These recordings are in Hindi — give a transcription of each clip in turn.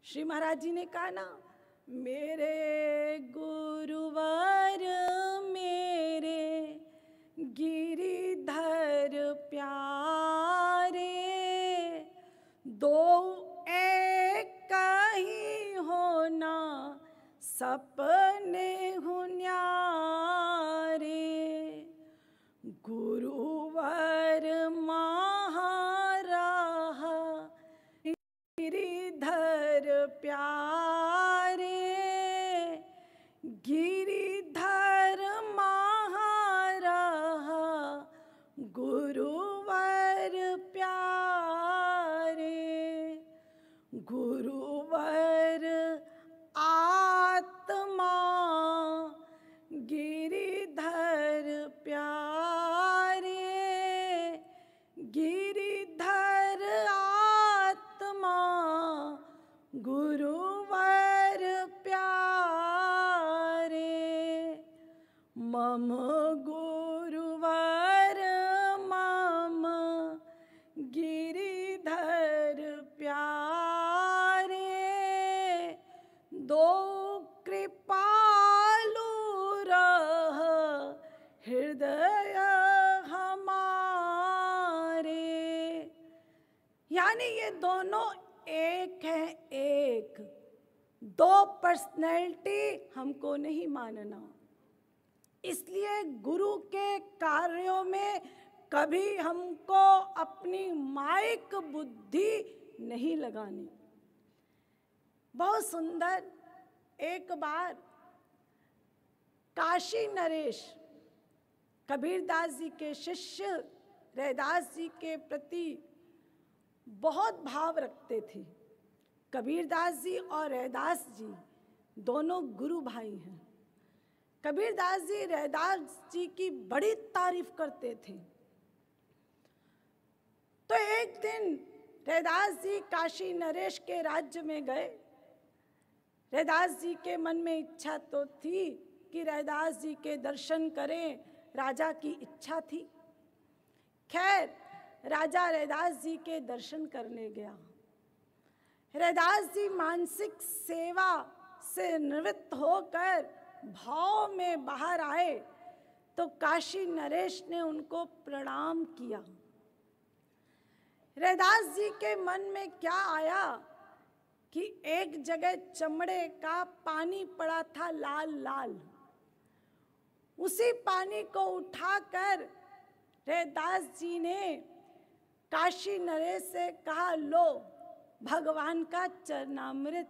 श्री महाराज जी ने कहा ना, मेरे गुरुवर मेरे गिरिधर प्यारे, दो एक ही होना सपने हुन्यारे। गुरुवर महाराज गिरिधर प्यारे, गिरिधर महाराज गुरुवर प्यारे। गुरुवर आत्मा गिरिधर प्यारे, गिरिधर आत्मा गुरुवर प्यारे। मम गुरुवर मम गिरिधर प्यारे, दो कृपालु रह हृदय हमारे। यानी ये दोनों एक हैं, एक। दो पर्सनैलिटी हमको नहीं मानना। इसलिए गुरु के कार्यों में कभी हमको अपनी माइक बुद्धि नहीं लगानी। बहुत सुंदर, एक बार काशी नरेश कबीरदास जी के शिष्य रैदास जी के प्रति बहुत भाव रखते थे। कबीरदास जी और रैदास जी दोनों गुरु भाई हैं। कबीरदास जी रैदास जी की बड़ी तारीफ करते थे। तो एक दिन रैदास जी काशी नरेश के राज्य में गए। रैदास जी के मन में इच्छा तो थी कि रैदास जी के दर्शन करें, राजा की इच्छा थी। खैर, राजा रैदास जी के दर्शन करने गया। रैदास जी मानसिक सेवा से निवृत्त होकर भाव में बाहर आए तो काशी नरेश ने उनको प्रणाम किया। रैदास जी के मन में क्या आया कि एक जगह चमड़े का पानी पड़ा था लाल लाल। उसी पानी को उठाकर रैदास जी ने काशी नरेश से कहा, लो भगवान का चरणामृत।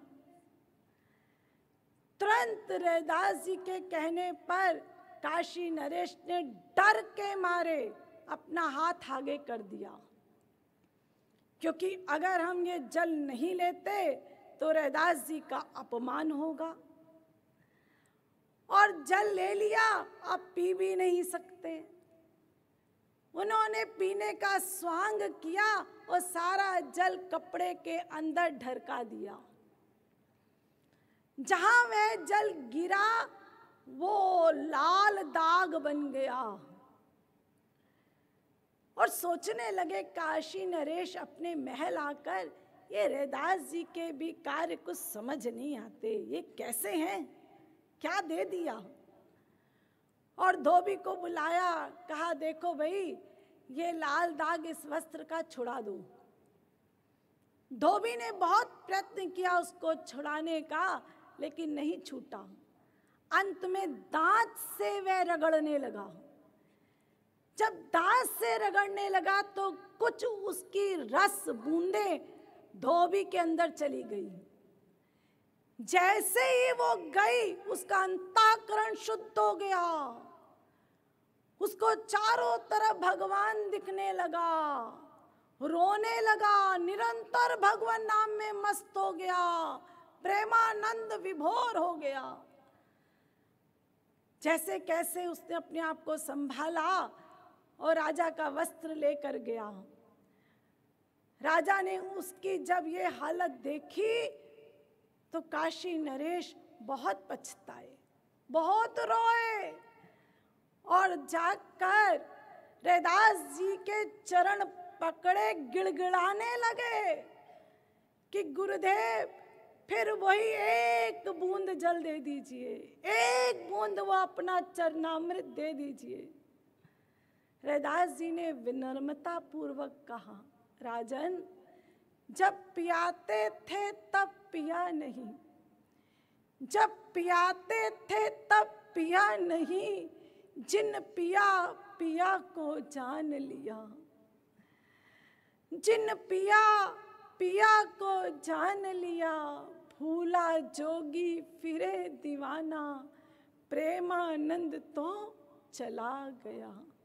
तुरंत रैदास जी के कहने पर काशी नरेश ने डर के मारे अपना हाथ आगे कर दिया, क्योंकि अगर हम ये जल नहीं लेते तो रैदास जी का अपमान होगा। और जल ले लिया, अब पी भी नहीं सकते। उन्होंने पीने का स्वांग किया और सारा जल कपड़े के अंदर ढरका दिया। जहां वह जल गिरा वो लाल दाग बन गया। और सोचने लगे काशी नरेश अपने महल आकर, ये रैदास जी के भी कार्य कुछ समझ नहीं आते, ये कैसे हैं, क्या दे दिया। और धोबी को बुलाया, कहा देखो भाई ये लाल दाग इस वस्त्र का छुड़ा दो। धोबी ने बहुत प्रयत्न किया उसको छुड़ाने का, लेकिन नहीं छूटा। अंत में दांत से वह रगड़ने लगा। जब दांत से रगड़ने लगा तो कुछ उसकी रस बूंदे धोबी के अंदर चली गई। जैसे ही वो गई उसका अंतःकरण शुद्ध हो गया। उसको चारों तरफ भगवान दिखने लगा, रोने लगा, निरंतर भगवान नाम में मस्त हो गया, प्रेमानंद विभोर हो गया। जैसे कैसे उसने अपने आप को संभाला और राजा का वस्त्र लेकर गया। राजा ने उसकी जब ये हालत देखी तो काशी नरेश बहुत पछताए, बहुत रोए और जाकर रैदास जी के चरण पकड़े गिड़गिड़ाने लगे कि गुरुदेव फिर वही एक बूंद जल दे दीजिए, एक बूंद वो अपना चरणामृत दे दीजिए। रैदास जी ने विनम्रता पूर्वक कहा, राजन जब पियाते थे तब पिया नहीं, जब पियाते थे तब पिया नहीं, जिन पिया पिया को जान लिया, जिन पिया पिया को जान लिया, भूला जोगी फिरे दीवाना, प्रेमानंद तो चला गया।